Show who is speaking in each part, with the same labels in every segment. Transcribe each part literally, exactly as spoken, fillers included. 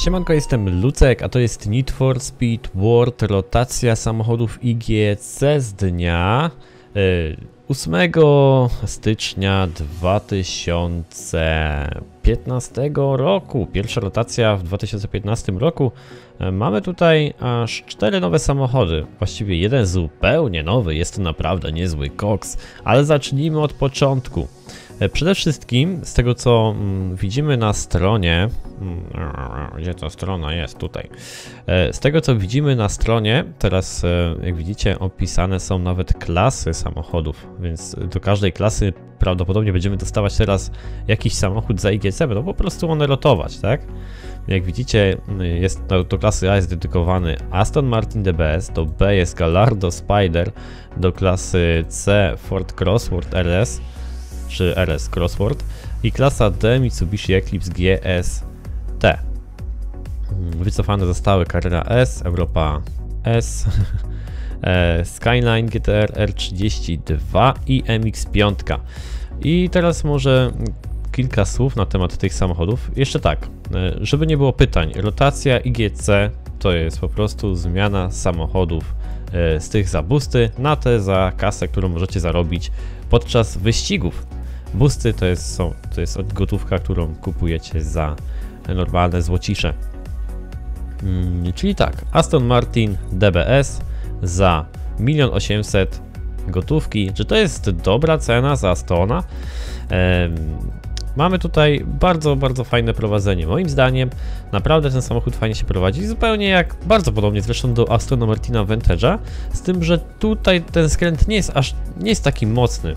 Speaker 1: Siemanko, jestem Lucek, a to jest Need for Speed World, rotacja samochodów I G C z dnia yy, ósmego stycznia dwa tysiące piętnastego roku. Pierwsza rotacja w dwa tysiące piętnastym roku. Yy, mamy tutaj aż cztery nowe samochody, właściwie jeden zupełnie nowy, jest to naprawdę niezły koks, ale zacznijmy od początku. Przede wszystkim, z tego co mm, widzimy na stronie, mm, gdzie ta strona jest? Tutaj. Z tego co widzimy na stronie, teraz jak widzicie opisane są nawet klasy samochodów, więc do każdej klasy prawdopodobnie będziemy dostawać teraz jakiś samochód za I G C, będą po prostu one rotować, tak? Jak widzicie, jest, do klasy A jest dedykowany Aston Martin D B S, do B jest Gallardo Spider, do klasy C Ford Crossworth R S, czy R S Crossworth i klasa D Mitsubishi Eclipse G S T. Wycofane zostały Carrera S, Europa S, Skyline G T R R trzydzieści dwa i M X pięć. I teraz może kilka słów na temat tych samochodów. Jeszcze tak, żeby nie było pytań, rotacja I G C to jest po prostu zmiana samochodów z tych za boosty na te za kasę, którą możecie zarobić podczas wyścigów. Boosty to jest, są, to jest gotówka, którą kupujecie za normalne złocisze. Hmm, czyli tak, Aston Martin D B S za milion osiemset gotówki. Czy to jest dobra cena za Astona? Ehm, mamy tutaj bardzo, bardzo fajne prowadzenie. Moim zdaniem naprawdę ten samochód fajnie się prowadzi, zupełnie jak, bardzo podobnie zresztą do Astona Martina Vantage'a, z tym, że tutaj ten skręt nie jest aż, nie jest taki mocny.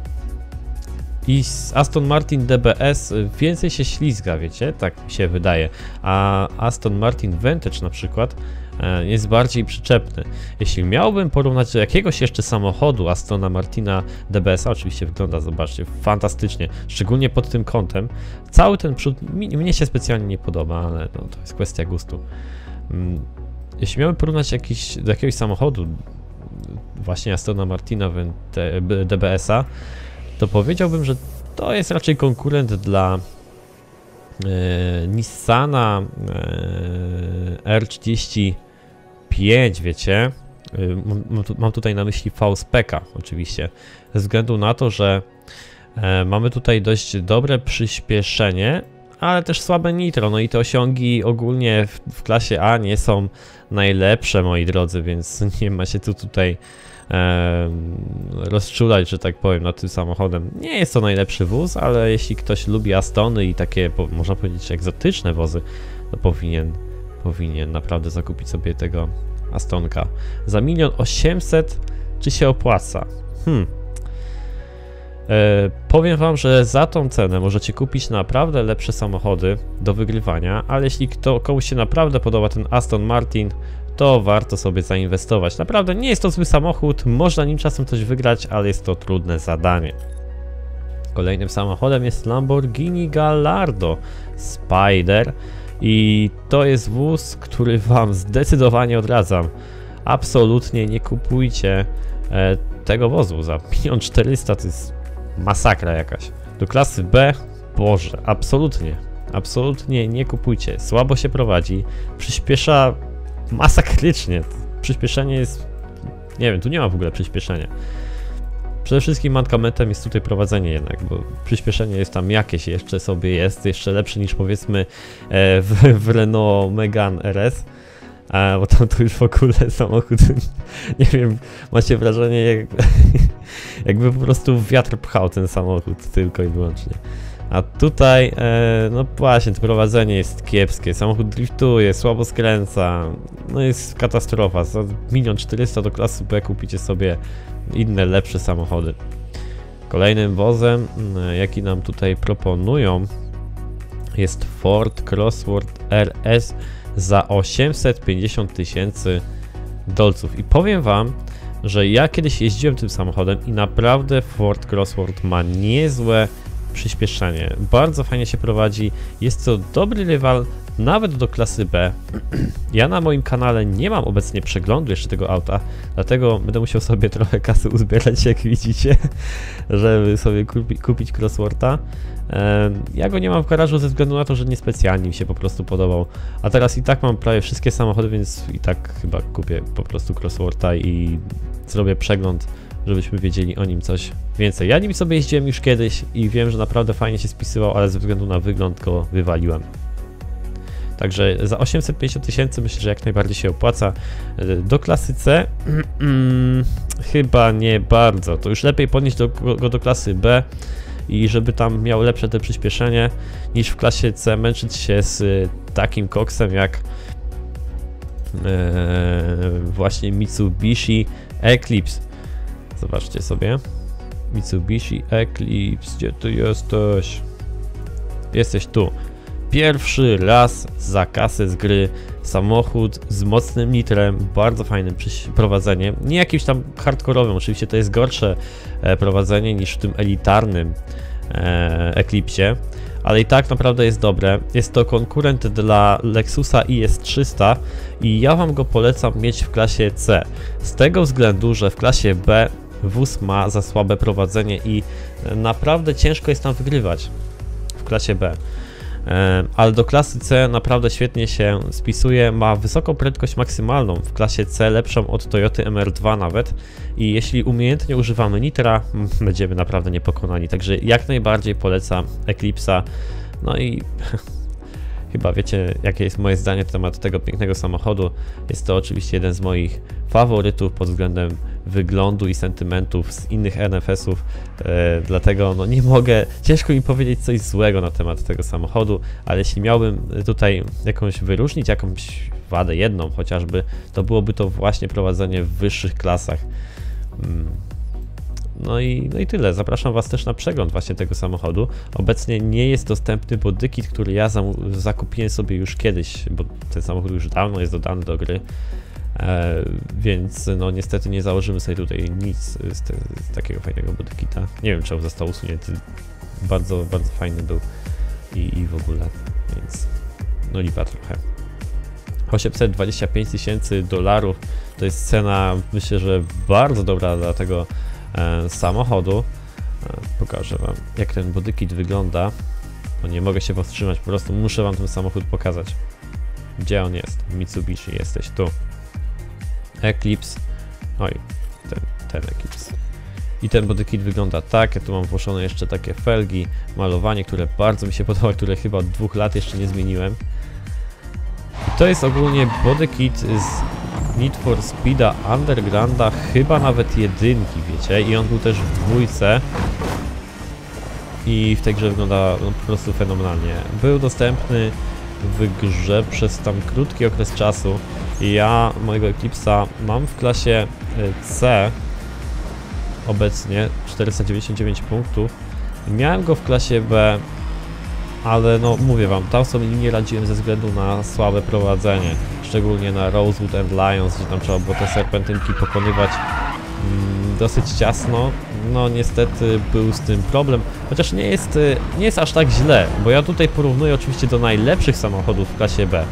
Speaker 1: I Aston Martin D B S więcej się ślizga, wiecie, tak mi się wydaje, a Aston Martin Vantage na przykład jest bardziej przyczepny. Jeśli miałbym porównać do jakiegoś jeszcze samochodu Astona Martina D B S, oczywiście wygląda, zobaczcie, fantastycznie, szczególnie pod tym kątem. Cały ten przód mi, mnie się specjalnie nie podoba, ale no, to jest kwestia gustu. Jeśli miałbym porównać jakiś, do jakiegoś samochodu, właśnie Astona Martina D B S a, to powiedziałbym, że to jest raczej konkurent dla e, Nissana e, R trzydzieści pięć, wiecie. E, mam, mam tutaj na myśli V-Spec-a oczywiście, ze względu na to, że e, mamy tutaj dość dobre przyspieszenie, ale też słabe nitro, no i te osiągi ogólnie w, w klasie A nie są najlepsze, moi drodzy, więc nie ma się tu tutaj E, rozczulać, że tak powiem, nad tym samochodem. Nie jest to najlepszy wóz, ale jeśli ktoś lubi Astony i takie, po, można powiedzieć, egzotyczne wozy, to powinien, powinien naprawdę zakupić sobie tego Astonka. Za milion osiemset czy się opłaca? Hmm. E, powiem wam, że za tą cenę możecie kupić naprawdę lepsze samochody do wygrywania, ale jeśli kto, komuś się naprawdę podoba ten Aston Martin, to warto sobie zainwestować. Naprawdę nie jest to zły samochód, można nim czasem coś wygrać, ale jest to trudne zadanie. Kolejnym samochodem jest Lamborghini Gallardo Spider i to jest wóz, który wam zdecydowanie odradzam. Absolutnie nie kupujcie e, tego wozu za milion czterysta, to jest masakra jakaś. Do klasy B, Boże, absolutnie, absolutnie nie kupujcie. Słabo się prowadzi, przyspiesza masakrycznie. Przyspieszenie jest, nie wiem, tu nie ma w ogóle przyspieszenia. Przede wszystkim mankamentem jest tutaj prowadzenie jednak, bo przyspieszenie jest tam jakieś jeszcze sobie jest, jeszcze lepsze niż powiedzmy w, w Renault Megane R S, a, bo tam to już w ogóle samochód, nie wiem, macie wrażenie jakby, jakby po prostu wiatr pchał ten samochód tylko i wyłącznie. A tutaj, e, no właśnie, to prowadzenie jest kiepskie, samochód driftuje, słabo skręca, no jest katastrofa. Za milion czterysta do klasy B kupicie sobie inne, lepsze samochody. Kolejnym wozem, jaki nam tutaj proponują, jest Ford Crossworth R S za osiemset pięćdziesiąt tysięcy dolców. I powiem wam, że ja kiedyś jeździłem tym samochodem i naprawdę Ford Crossworth ma niezłe przyspieszenie. Bardzo fajnie się prowadzi. Jest to dobry rywal nawet do klasy B. Ja na moim kanale nie mam obecnie przeglądu jeszcze tego auta, dlatego będę musiał sobie trochę kasy uzbierać, jak widzicie, żeby sobie kupi, kupić Crosswortha. Ja go nie mam w garażu ze względu na to, że niespecjalnie mi się po prostu podobał, a teraz i tak mam prawie wszystkie samochody, więc i tak chyba kupię po prostu Crosswortha i zrobię przegląd, żebyśmy wiedzieli o nim coś więcej. Ja nim sobie jeździłem już kiedyś i wiem, że naprawdę fajnie się spisywał, ale ze względu na wygląd go wywaliłem. Także za osiemset pięćdziesiąt tysięcy myślę, że jak najbardziej się opłaca. Do klasy C chyba nie bardzo. To już lepiej podnieść do, go do klasy B i żeby tam miał lepsze te przyspieszenie, niż w klasie C męczyć się z takim koksem jak e, właśnie Mitsubishi Eclipse. Zobaczcie sobie. Mitsubishi Eclipse, gdzie ty jesteś? Jesteś tu. Pierwszy raz za kasę z gry samochód z mocnym nitrem, bardzo fajnym prowadzeniem, nie jakimś tam hardkorowym, oczywiście to jest gorsze prowadzenie niż w tym elitarnym e, Eclipsie, ale i tak naprawdę jest dobre. Jest to konkurent dla Lexusa I S trzysta i ja wam go polecam mieć w klasie C, z tego względu, że w klasie B wóz ma za słabe prowadzenie i naprawdę ciężko jest tam wygrywać w klasie B. Ale do klasy C naprawdę świetnie się spisuje, ma wysoką prędkość maksymalną, w klasie C lepszą od Toyoty M R dwa nawet i jeśli umiejętnie używamy nitra, będziemy naprawdę niepokonani, także jak najbardziej polecam Eclipse'a. No i chyba wiecie, jakie jest moje zdanie na temat tego pięknego samochodu. Jest to oczywiście jeden z moich faworytów pod względem wyglądu i sentymentów z innych N F S-ów, e, dlatego no nie mogę, ciężko mi powiedzieć coś złego na temat tego samochodu, ale jeśli miałbym tutaj jakąś wyróżnić, jakąś wadę jedną chociażby, to byłoby to właśnie prowadzenie w wyższych klasach. Mm. No i, no i tyle. Zapraszam was też na przegląd właśnie tego samochodu. Obecnie nie jest dostępny bodykit, który ja zakupiłem sobie już kiedyś, bo ten samochód już dawno jest dodany do gry. E, więc no niestety nie założymy sobie tutaj nic z, te, z takiego fajnego bodykita. Nie wiem, czemu został usunięty. Bardzo, bardzo fajny był i, i w ogóle, więc no lipa trochę. osiemset dwadzieścia pięć tysięcy dolarów to jest cena, myślę, że bardzo dobra dla tego e, samochodu. E, pokażę wam, jak ten bodykit wygląda. No nie mogę się powstrzymać, po prostu muszę wam ten samochód pokazać. Gdzie on jest? Mitsubishi, jesteś tu. Eclipse, oj, ten, ten Eclipse. I ten bodykit wygląda tak, ja tu mam włożone jeszcze takie felgi, malowanie, które bardzo mi się podoba, które chyba od dwóch lat jeszcze nie zmieniłem. I to jest ogólnie bodykit z Need for Speeda Undergrounda, chyba nawet jedynki, wiecie, i on był też w dwójce. I w tej grze wygląda no, po prostu fenomenalnie. Był dostępny w grze przez tam krótki okres czasu. I ja mojego Eclipse'a mam w klasie C obecnie czterysta dziewięćdziesiąt dziewięć punktów. Miałem go w klasie B, ale no mówię wam, tam sobie nie radziłem ze względu na słabe prowadzenie. Szczególnie na Rosewood and Lions, gdzie tam trzeba było te serpentynki pokonywać mm, dosyć ciasno. No niestety był z tym problem, chociaż nie jest, nie jest aż tak źle, bo ja tutaj porównuję oczywiście do najlepszych samochodów w klasie B.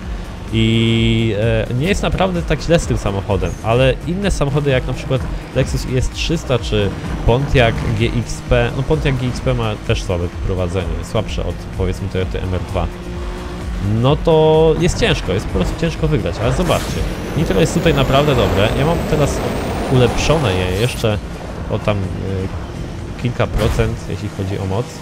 Speaker 1: I e, nie jest naprawdę tak źle z tym samochodem, ale inne samochody jak na przykład Lexus I S trzysta czy Pontiac G X P, no Pontiac G X P ma też słabe prowadzenie, słabsze od powiedzmy Toyoty M R dwa. No to jest ciężko, jest po prostu ciężko wygrać, ale zobaczcie, nitro jest tutaj naprawdę dobre. Ja mam teraz ulepszone je jeszcze o tam e, kilka procent, jeśli chodzi o moc,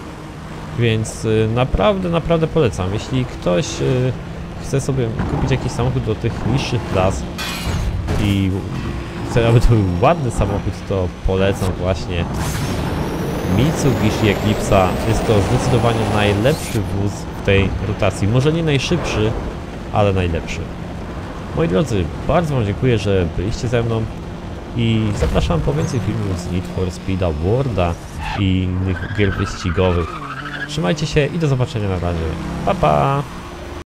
Speaker 1: więc e, naprawdę, naprawdę polecam. Jeśli ktoś e, chce sobie kupić jakiś samochód do tych niższych klas i chce, aby to był ładny samochód, to polecam właśnie Mitsubishi Eclipse'a. Jest to zdecydowanie najlepszy wóz w tej rotacji. Może nie najszybszy, ale najlepszy. Moi drodzy, bardzo wam dziękuję, że byliście ze mną i zapraszam po więcej filmów z Need for Speeda Worlda i innych gier wyścigowych. Trzymajcie się i do zobaczenia na razie. Pa, pa!